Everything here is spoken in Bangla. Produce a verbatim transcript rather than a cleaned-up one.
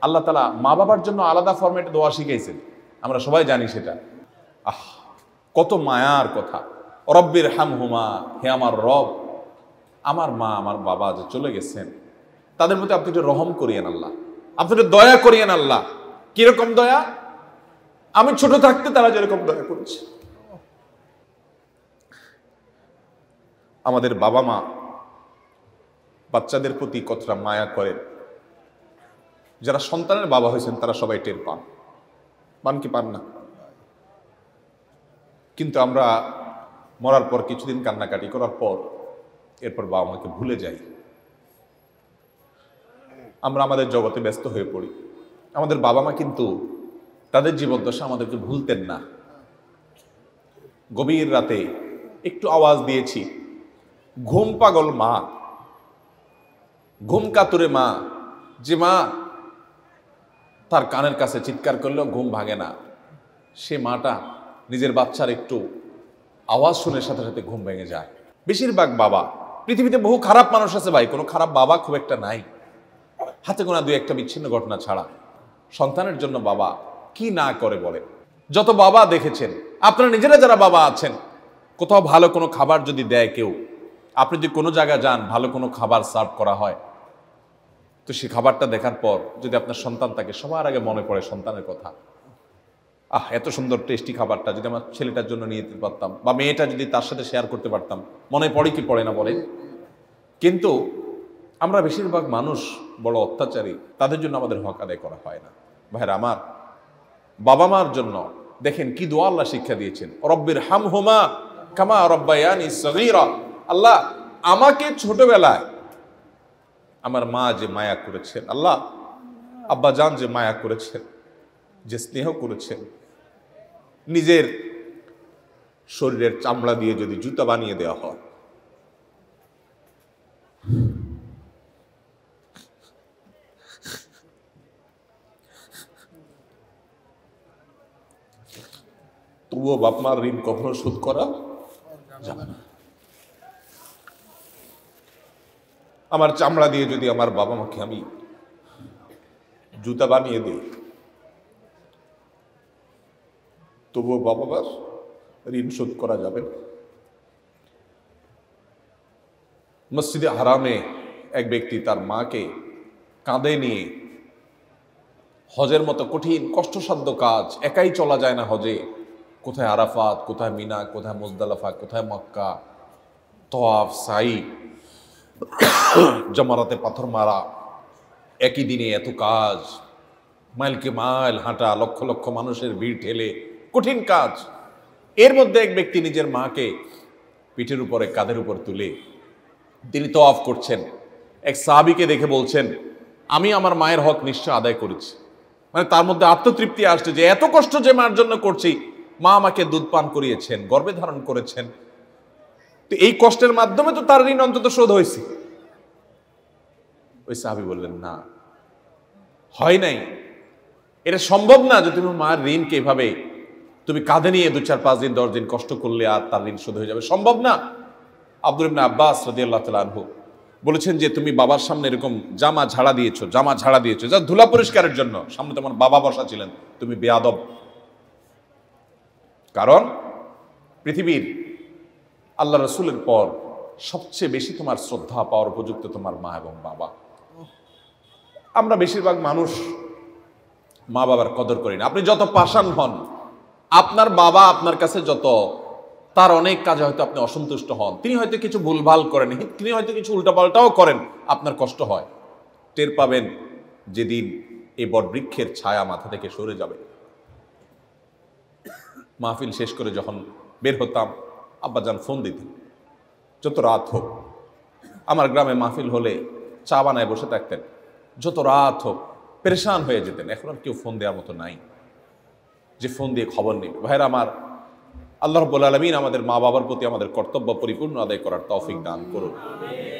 আল্লাহ তাআলা মা বাবার জন্য আলাদা ফরম্যাটে দোয়া শিখাইছেন, আমরা সবাই জানি সেটা। আহ কত মায়ার কথা। রব্বির হামহুমা, হে আমার রব, আমার মা আমার বাবা যে চলে গেছেন তাদের মধ্যে আপনি একটু রহম করিয়েন আল্লাহ, আপনি একটু দয়া করিয়েন আল্লাহ। কিরকম দয়া? আমি ছোট থাকতে তারা যেরকম দয়া করেছে। আমাদের বাবা মা বাচ্চাদের প্রতি কতটা মায়া করেন, যারা সন্তানের বাবা হয়েছেন তারা সবাই টের পান। পান কি পান না? কিন্তু আমরা মরার পর কিছুদিন কান্নাকাটি করার পর এরপর বাবা মাকে ভুলে যাই। আমরা আমাদের জগতে ব্যস্ত হয়ে পড়ি। আমাদের বাবা মা কিন্তু তাদের জীবদ্দশা আমাদেরকে ভুলতেন না। গভীর রাতে একটু আওয়াজ দিয়েছি, ঘুম পাগল মা, ঘুম কাতুরে মা, যে মা তার কানের কাছে চিৎকার করলেও ঘুম ভাঙে না, সে মাটা নিজের বাচ্চার একটু আওয়াজ শুনে সাথে সাথে ঘুম ভেঙে যায়। বেশিরভাগ বাবা, পৃথিবীতে বহু খারাপ মানুষ আছে ভাই, কোনো খারাপ বাবা খুব একটা নাই, হাতে গোনা দুই একটা বিচ্ছিন্ন ঘটনা ছাড়া। সন্তানের জন্য বাবা কি না করে বলে। যত বাবা দেখেছেন, আপনারা নিজেরা যারা বাবা আছেন, কোথাও ভালো কোনো খাবার যদি দেয় কেউ, আপনি যদি কোনো জায়গায় যান ভালো কোনো খাবার সার্ভ করা হয়, তো সেই খাবারটা দেখার পর যদি আপনার সন্তান থাকে, সবার আগে মনে পড়ে সন্তানের কথা। আহ এত সুন্দর টেস্টি খাবারটা যদি আমার ছেলেটার জন্য নিয়ে যেতে পারতাম, বা মেয়েটা যদি তার সাথে শেয়ার করতে পারতাম, মনে পড়ে কি পড়ে না বলে? কিন্তু আমরা বেশিরভাগ মানুষ বড় অত্যাচারী, তাদের জন্য আমাদের হক আদায় করা হয় না। ভাইরা আমার, বাবা মার জন্য দেখেন কি দোয়া আল্লাহ শিক্ষা দিয়েছেন, রব্বির হামহুমা কামা রব্বায়ানি সগীরা। আল্লাহ আমাকে ছোটবেলায় আমার মা যে মায়া করেছেন, আল্লাহ আব্বা জান যে মায়া করেছেন, যে স্নেহ করেছেন, নিজের শরীরের চামড়া দিয়ে যদি জুতা বানিয়ে দেওয়া হয়, তবুও বাপ মার ঋণ কখনো শোধ করা যাবে না। আমার চামড়া দিয়ে যদি আমার বাবা মাকে আমি জুতা বানিয়ে দিই, তবুও বাবা মার ঋণ শোধ করা যাবে না। মসজিদে হারামে এক ব্যক্তি তার মাকে কাঁধে নিয়ে হজের মতো কঠিন কষ্টসাধ্য কাজ, একাই চলা যায় না হজে, কোথায় আরাফাত, কোথায় মিনা, কোথায় মুজদালিফা, কোথায় মক্কা, তওয়াফ, সাই, জামারাতে পাথর মারা, একই দিনে এত কাজ, মাইলকে মাইল হাঁটা, লক্ষ লক্ষ মানুষের ভিড় ঠেলে, কঠিন কাজ। এর মধ্যে এক ব্যক্তি নিজের মাকে পিঠের উপরে কাঁধের উপর তুলে তিনি তওয়াফ করছেন। এক সাহাবীকে দেখে বলছেন, আমি আমার মায়ের হক নিশ্চয় আদায় করেছি। মানে তার মধ্যে আত্মতৃপ্তি আসছে যে এত কষ্ট যে মার জন্য করছি, মা আমাকে দুধ পান করিয়েছেন, গর্ভে ধারণ করেছেন, তো এই কষ্টের মাধ্যমে তো তার ঋণ অন্তত শোধ হয়েছে। ওই সাহাবী বললেন, না, হয় নাই, এটা সম্ভব না যে তুমি মার ঋণকে এভাবে তুমি কাঁধে নিয়ে দু চার পাঁচ দিন দশ দিন কষ্ট করলে আর তার ঋণ শোধ হয়ে যাবে, সম্ভব না। আব্দুল ইবনে আব্বাস রাদিয়াল্লাহু তাআলা আনহু বলেছেন যে তুমি বাবার সামনে এরকম জামা ঝাড়া দিয়েছো, জামা ঝাড়া দিয়েছো যা ধুলা পরিষ্কারের জন্য, সামনে তোমার বাবা বসা ছিলেন, তুমি বেয়াদব। কারণ পৃথিবীর আল্লাহ রসুলের পর সবচেয়ে বেশি তোমার শ্রদ্ধা পাওয়ার উপযুক্ত তোমার মা এবং বাবা। আমরা বেশিরভাগ মানুষ মা বাবার কদর করি না। আপনি যত পাষাণ হন, আপনার বাবা আপনার কাছে যত, তার অনেক কাজে হয়তো আপনি অসন্তুষ্ট হন, তিনি হয়তো কিছু ভুলভাল করেন, তিনি হয়তো কিছু উল্টাপাল্টাও করেন, আপনার কষ্ট হয়। টের পাবেন যেদিন এই বটবৃক্ষের ছায়া মাথা থেকে সরে যাবে। মাহফিল শেষ করে যখন বের হতাম, আব্বাজান ফোন দিতেন, যত রাত হোক। আমার গ্রামে মাহফিল হলে চা বানায় বসে থাকতেন, যত রাত হোক, পেরেশান হয়ে যেতেন। এখন আর কেউ ফোন দেওয়ার মতো নাই যে ফোন দিয়ে খবর নেবে। ভাইরা আমার, আল্লাহ রাব্বুল আলামিন আমাদের মা বাবার প্রতি আমাদের কর্তব্য পরিপূর্ণ আদায় করার তৌফিক দান করুন।